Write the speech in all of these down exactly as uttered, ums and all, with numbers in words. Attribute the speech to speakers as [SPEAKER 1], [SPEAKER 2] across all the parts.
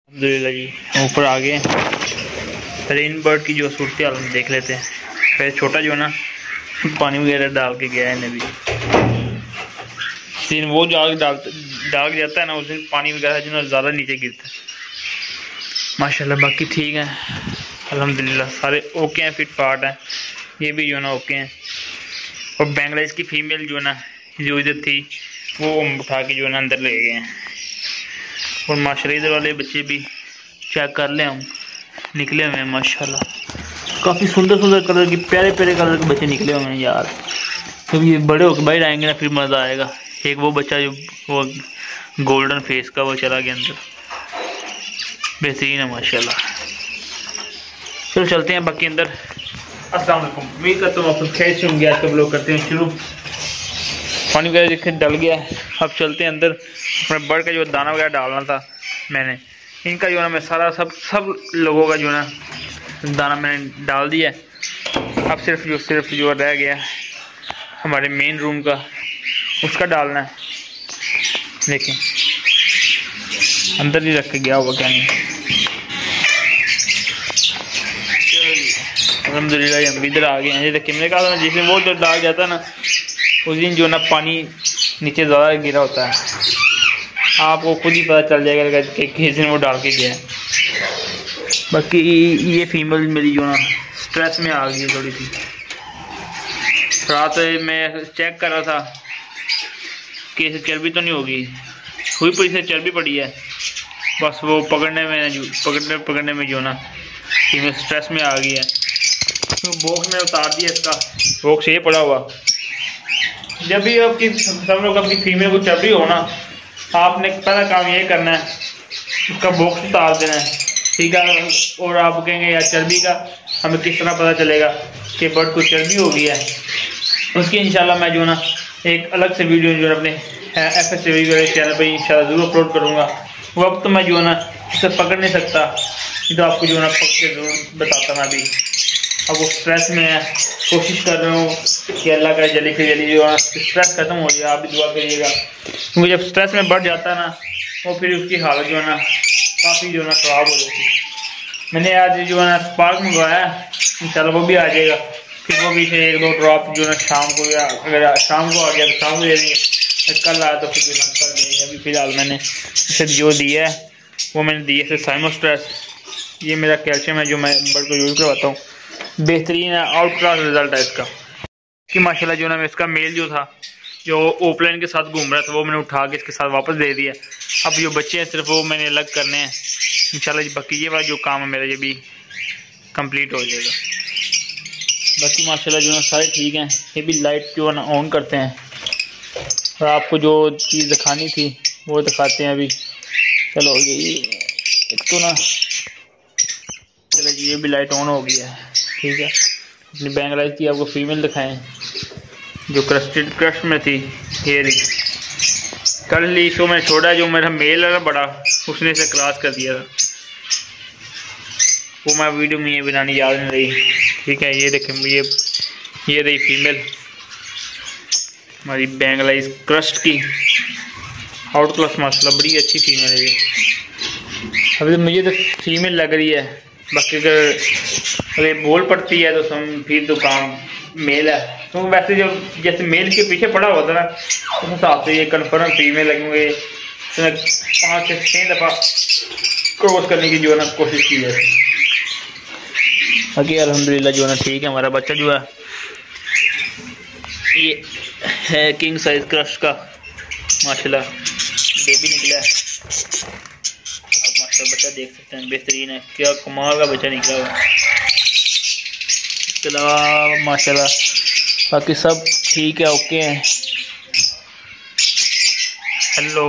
[SPEAKER 1] अल्हम्दुलिल्लाह जी ऊपर आ गए। रेन बर्ड की जो सूरत हाल हम देख लेते हैं। फिर छोटा जो है ना पानी वगैरह डाल के गया है इन्हें भी। दिन वो जाग डाल डाल जाता है ना उस दिन पानी वगैरह जो ना ज़्यादा नीचे गिरता है माशाल्लाह। बाकी ठीक है अल्हम्दुलिल्लाह, सारे ओके हैं, फिट पार्ट है। ये भी जो है ना ओके हैं। और बांग्लादेश की फीमेल जो है ना जो इधर थी वो उठा के जो है ना अंदर ले गए हैं। और माशाल्लाह इधर वाले बच्चे भी चेक कर लें हम, निकले हुए हैं माशाल्लाह। काफ़ी सुंदर सुंदर कलर की प्यारे प्यारे कलर के बच्चे निकले हुए हैं यार। जब ये बड़े होकर बाहर आएंगे ना फिर मज़ा आएगा। एक वो बच्चा जो वो गोल्डन फेस का वो चला गया अंदर, बेहतरीन है माशाल्लाह। चलो चलते हैं बाकी अंदर। अस्सलाम वालेकुम, उम्मीद करता हूँ आप खैर से होंगे। आज का ब्लॉग करते हैं शुरू। पानी वगैरह देखे डल गया है, अब चलते हैं अंदर। अपने बर्ड का जो दाना वगैरह डालना था मैंने, इनका जो है ना मैं सारा सब सब लोगों का जो है ना दाना मैंने डाल दिया है। अब सिर्फ जो सिर्फ जो रह गया हमारे मेन रूम का उसका डालना है। देखें अंदर ही रख के गया हुआ क्या नहीं। अल्हम्दुलिल्लाह हम इधर आ गए हैं। ये देखिए मैंने कहा था जिस दिन वो जो डाल जाता है ना उस दिन जो ना पानी नीचे ज़्यादा गिरा होता है। आपको खुद ही पता चल जाएगा कि किस दिन वो डाल के गया है। बाकी ये फीमेल मेरी जो ना स्ट्रेस में आ गई थोड़ी सी। रात में चेक कर रहा था कि इसे चर्बी तो नहीं होगी, हुई पड़ी से चर्बी पड़ी है। बस वो पकड़ने में जो पकड़ने पकड़ने में जो ना फीमेल स्ट्रेस में आ गई है। तो बॉक्स में उतार दिया इसका, बॉक्स ये पड़ा हुआ। जब भी आपकी सब लोग अपनी फीमेल को चर्बी हो ना, आपने पहला काम ये करना है उसका बॉक्स उतार देना है, ठीक है। और आप कहेंगे यार चर्बी का हमें किस तरह पता चलेगा कि बर्ड को चर्बी हो गई है। उसकी इंशाल्लाह मैं जो ना एक अलग से वीडियो जो है अपने एफ एस वाले चैनल पर इंशाल्लाह ज़रूर अपलोड करूँगा। वो अब तो मैं जो है ना इसे पकड़ नहीं सकता, तो आपको जो है ना पकड़ के ज़रूर बताता मैं अभी। अब वो स्ट्रेस में है, कोशिश कर रहा हूँ कि अल्लाह का जल्दी से जल्दी जो है स्ट्रेस खत्म हो जाए। आप भी दुआ करिएगा, क्योंकि जब स्ट्रेस में बढ़ जाता है ना वो फिर उसकी हालत जो है ना काफ़ी जो है ना ख़राब हो जाती है। मैंने आज जो है ना स्पार्क मंगवाया, इंशाल्लाह वो भी आ जाएगा। फिर वो भी से एक दो ड्रॉप जो है ना शाम को, या अगर शाम को आ गया तो शाम को दे देंगे, कल आया तो फिर कल देंगे। अभी फिलहाल मैंने इसे जो दिया है वो मैंने दिया है साइमोस्ट्रेस। ये मेरा कैल्शियम है जो मैं बर्ड को यूज़ करवाता हूँ। बेहतरीन है, आउट क्लास रिजल्ट है इसका कि माशाल्लाह जो ना मैं इसका मेल जो था जो ओपलाइन के साथ घूम रहा था वो मैंने उठा के इसके साथ वापस दे दिया। अब जो बच्चे हैं सिर्फ वो मैंने अलग करने हैं इंशाल्लाह। बाकी ये वाला जो काम है मेरा ये भी कंप्लीट हो जाएगा। बाकी माशाल्लाह जो ना सारे ठीक हैं। ये भी लाइट जो है ना ऑन करते हैं और आपको जो चीज़ दिखानी थी वो दिखाते हैं अभी। चलो ये एक तो ना चलो जी ये भी लाइट ऑन हो गई है, ठीक है। अपनी बांग्लादेश की आपको फीमेल दिखाएं जो क्रस्टेड क्रश में थी। ये कल ली इसको मैं छोड़ा, जो मेरा मेल है बड़ा उसने इसे क्रॉस कर दिया था। वो मैं वीडियो में ये बनानी याद नहीं रही, ठीक है। ये देखें ये ये रही फीमेल हमारी बांग्लादेश क्रस्ट की, आउट क्लास माशाल्लाह बड़ी अच्छी फीमेल है ये। अभी तो मुझे तो फीमेल लग रही है, बाकी अगर अगर बोल पड़ती है तो सम फिर तो काम मेल है। तो वैसे जब जैसे मेल के पीछे पड़ा होता है ना उस हिसाब से ये कन्फर्म फीमेल लगेंगे। तो पाँच से छः दफ़ा क्रॉस करने की जो है ना कोशिश की है। बाकी अल्हम्दुलिल्लाह जो है ना ठीक है। हमारा बच्चा जो है ये है किंग साइज क्रश का माशाल्लाह बेबी निकला है। आप माशाल्लाह बच्चा देख सकते हैं, बेहतरीन है, क्या कमाल का बच्चा निकला हुआ है। इसके अलावा माशाल्लाह बाकी सब ठीक है, ओके हैं। हेलो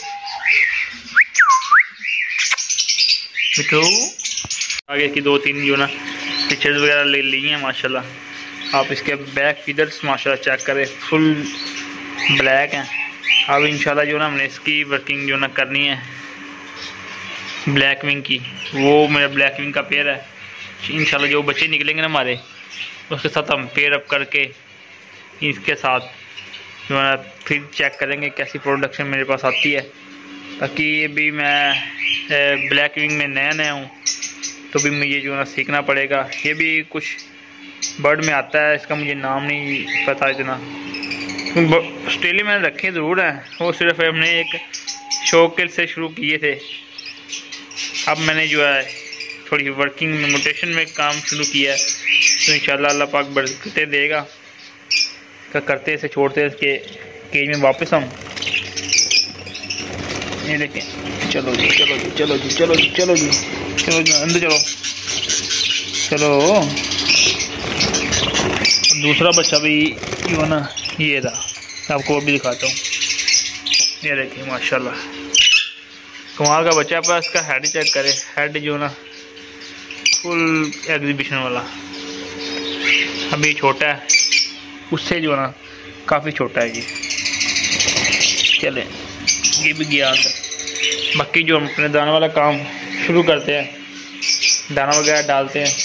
[SPEAKER 1] मिठू, आगे की दो तीन जो ना पिक्चर्स वगैरह ले ली हैं माशाल्लाह। आप इसके बैक फीदर्स माशाल्लाह चेक करें, फुल ब्लैक हैं। अब इंशाल्लाह जो ना हमने इसकी वर्किंग जो ना करनी है ब्लैक विंग की। वो मेरा ब्लैक विंग का पेयर है। इंशाल्लाह जो बच्चे निकलेंगे ना हमारे उसके साथ हम पेयर अप करके इसके साथ जो है फिर चेक करेंगे कैसी प्रोडक्शन मेरे पास आती है। बाकी ये भी मैं ब्लैक विंग में नया नया हूँ, तो भी मुझे जो है ना सीखना पड़ेगा। ये भी कुछ बर्ड में आता है, इसका मुझे नाम नहीं पता इतना। ऑस्ट्रेलिया में रखे ज़रूर हैं, वो सिर्फ हमने एक शौक से शुरू किए थे। अब मैंने जो है थोड़ी वर्किंग में म्यूटेशन में काम शुरू किया है, तो इंशाल्लाह अल्लाह पाक बरकतें देगा। क्या करते इसे छोड़ते इसके केज में वापस हम। ये देखें, चलो जी चलो जी चलो जी चलो जी चलो जी चलो जी अंदर चलो चलो। दूसरा बच्चा भी जो है ना ये था, आपको वो भी दिखाता हूँ। ये देखिए माशाल्लाह कमाल का बच्चा, पर इसका हेड चेक करे, हेड जो ना फुल एग्जीबिशन वाला। अभी छोटा है, उससे जो ना काफ़ी छोटा है जी। चले ये भी गया अंदर। बाकी जो हम अपने दाना वाला काम शुरू करते हैं, दाना वगैरह डालते हैं।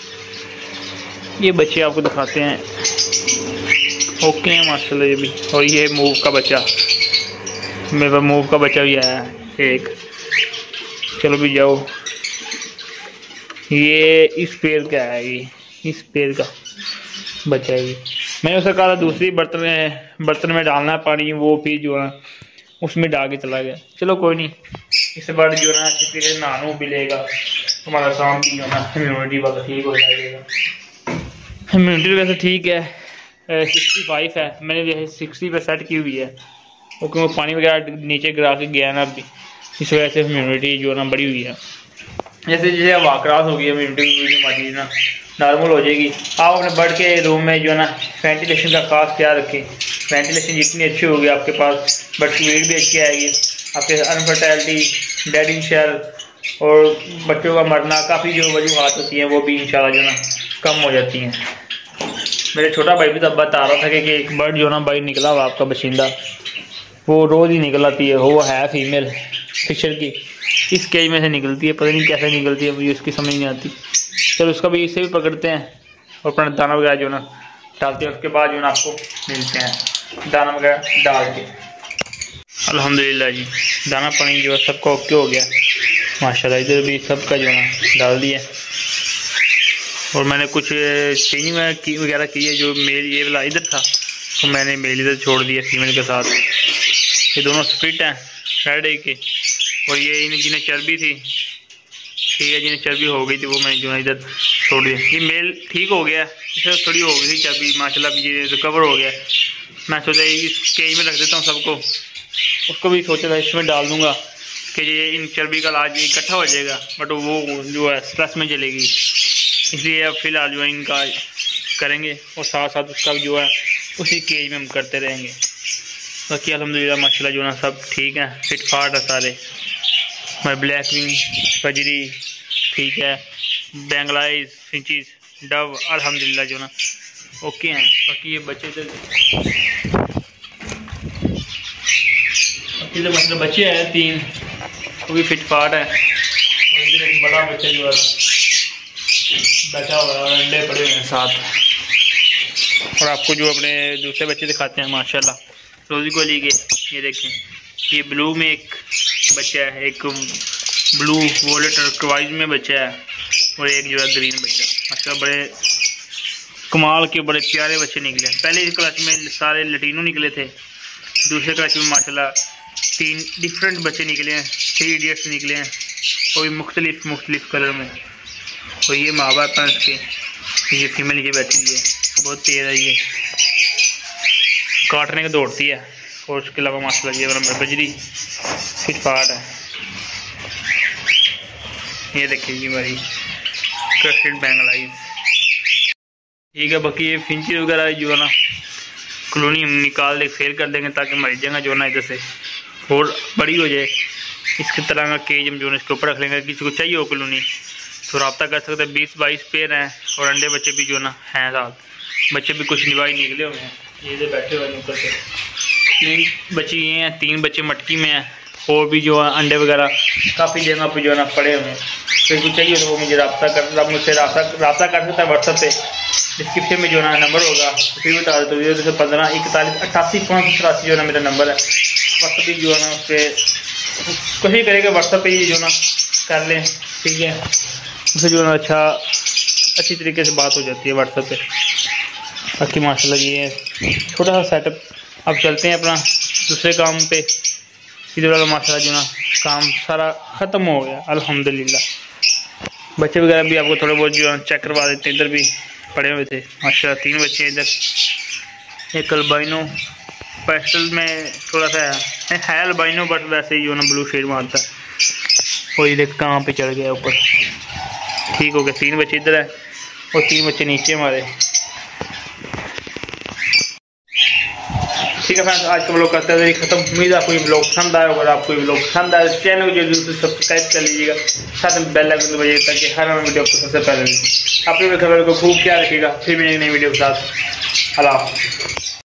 [SPEAKER 1] ये बच्चे आपको दिखाते हैं, ओके हैं माशाल्लाह ये भी। और ये मूव का बच्चा, मेरे पास मूव का बच्चा भी आया है एक। चलो भी जाओ। ये इस पेड़ का है, ये इस पेड़ का बच्चा है। मैंने उसे कहा था दूसरी बर्तन में बर्तन में डालना है पानी, वो फिर जो है उसमें डाल के चला गया। चलो कोई नहीं, इससे बाद जो है ना किसी से नहानू भी लेगा, हमारा काम भी जो है ना इम्यूनिटी वाला ठीक हो जाएगा। इम्यूनिटी वैसे ठीक है, सिक्सटी फाइव है, मैंने जैसे सिक्सटी पे सेट की हुई है। वो क्योंकि पानी वगैरह नीचे गिरा के गया ना अभी, इस वजह से इम्यूनिटी जो है ना बड़ी हुई है। जैसे जैसे हवा क्रॉस हो गई, इम्यूनिटी हमारी ना नॉर्मल हो जाएगी। आप अपने बर्ड के रूम में जो है ना वेंटिलेशन का खास ख्याल रखें। वेंटिलेशन जितनी अच्छी होगी आपके पास बर्ड की वेट भी अच्छी आएगी। आपके अनफर्टाइलिटी, डेड इन शेल और बच्चों का मरना, काफ़ी जो वजूहात होती हैं वो भी इंशाल्लाह जो ना कम हो जाती हैं। मेरे छोटा भाई भी तब बता रहा था कि, कि एक बर्ड जो ना भाई निकला हुआ आपका बशिंदा, वो रोज़ ही निकल आती है। वो है फीमेल फिशर की, इस केज में से निकलती है, पता नहीं कैसे निकलती है, मुझे उसकी समझ नहीं आती। चलो उसका भी इससे भी पकड़ते हैं और अपना दाना वगैरह जो ना डालते हैं। उसके बाद जो ना आपको मिलते हैं दाना वगैरह डाल के। अल्हम्दुलिल्लाह जी, दाना पानी जो है सबका ओके हो गया माशाल्लाह। इधर भी सबका जो ना डाल दिया। और मैंने कुछ चेंजिंग वगैरह की है। जो मेल ये वाला इधर था, तो मैंने मेल इधर छोड़ दिया फीमेल के साथ। ये दोनों स्प्लिट हैं रेड ए के। और ये इन जिन्हें चर्बी थी, ठीक है, जिन्हें चर्बी हो गई थी, वो मैंने जो है इधर छोड़ दिया। ये मेल ठीक हो गया, इसे थोड़ी हो गई थी चर्बी, माशाल्लाह ये रिकवर हो गया। मैं सोचा इस केज में रख देता हूँ सबको, उसको भी सोचा था इसमें डाल दूंगा कि ये इन चर्बी का इलाज इकट्ठा हो जाएगा, बट वो जो है स्ट्रेस में चलेगी, इसलिए अब फिलहाल जो है इनका करेंगे और साथ साथ उसका जो है उसी केज में हम करते रहेंगे। बाकी अल्हम्दुलिल्लाह माशाल्लाह जो ना सब ठीक है, फिट फाट है सारे। मैं ब्लैक विंग, फजरी, ठीक है, बेंगलाइज, फिंचीज, डव अल्हम्दुलिल्लाह जो ना ओके हैं। बाकी ये बच्चे इधर इधर मतलब बच्चे हैं तीन, वो भी फिट फाट है। और इधर एक बड़ा बच्चा जो है बैठा हुआ है और अंडे पड़े हुए हैं साथ। और आपको जो अपने दूसरे बच्चे दिखाते हैं माशाल्लाह रोजी को ली के। ये देखें, ये ब्लू में एक बच्चा है, एक ब्लू वॉलेट टर्कवाइज में बच्चा है, और एक जो है ग्रीन बच्चा। माशाल्लाह बड़े कमाल के बड़े प्यारे बच्चे निकले। पहले इस क्लास में सारे लटीनो निकले थे, दूसरे क्लास में माशाल्लाह तीन डिफरेंट बच्चे निकले हैं, थ्री इडियट्स निकले हैं, वो भी मुख्तलिफ मुख्तलिफ कलर में। और ये माँ बाप हैं इसके, ये फीमेल नीचे बैठी हुई है, बहुत तेज़ है, ये काटने को दौड़ती है। और उसके अलावा माशाल्लाह ये वाला बजरी फिट फाट है। ये देखिए ये हमारी क्रस्टेड बेंगलाइज, ठीक है। बाकी ये फिंची वगैरह जो है ना कॉलोनी हम निकाल दे फेल कर देंगे, ताकि हमारी जगह जो है ना इधर से और बड़ी हो जाए। इसकी तरह का केज हम जो है इसके ऊपर रख लेंगे। किसी को चाहिए हो कॉलोनी तो रब्ता कर सकते हैं। बीस बाईस पेड़ हैं और अंडे बच्चे भी जो है ना हैं साथ। बच्चे भी कुछ निभाई निकले हुए हैं, ये इधर बैठे हुए ऊपर से। तीन बच्चे ये हैं, तीन बच्चे मटकी में हैं, और भी जो है अंडे वगैरह काफ़ी जगह पे जो है ना पड़े हुए हैं। तो कुछ चाहिए तो वो मुझे रब्ता कर मुझसे रब्ता रब्ता कर सकता है व्हाट्सएप पे। डिस्क्रिप्शन में जो है ना नंबर होगा, फिर बता देते हो पंद्रह इकतालीस अट्ठासी पाँच सौ तिरासी जो है ना मेरा नंबर है। व्हाट्सएप भी जो है ना उस पर कोशिश करेगा व्हाट्सएप पे ही जो ना कर लें, ठीक है, उससे जो ना अच्छा अच्छी तरीके से बात हो जाती है व्हाट्सएप पे। बाकी माशाल्लाह ये है छोटा सा सेटअप। अब चलते हैं अपना दूसरे काम पे। इधर वाला माशाल्लाह जो ना काम सारा ख़त्म हो गया अल्हम्दुलिल्लाह। बच्चे वगैरह भी आपको थोड़े बहुत जो चेक करवा देते हैं, इधर भी पड़े हुए थे माशाल्लाह। तीन बच्चे इधर, एक अल्बाइनो पेस्टल में थोड़ा सा है अल्बाइनो, बट वैसे ही जो ना ब्लू शेड मारता है। और ये देख कहाँ पे चढ़ गया ऊपर, ठीक हो गया। तीन बच्चे इधर है और तीन बच्चे नीचे हमारे। ठीक है फ्रेंड्स, आज का ब्लॉग करते हैं खत्म। उम्मीद है आपको ये ब्लॉग पसंद आया होगा। आपको ये ब्लॉग पसंद आया तो चैनल को जल्दी से सब्सक्राइब कर लीजिएगा, साथ में बेल आइकन दबाइए ताकि हर नई वीडियो आपको सबसे पहले मिले। अपने खबर को खूब ख्याल रखिएगा, फिर मिलेंगे नई वीडियो के साथ। अल्लाह।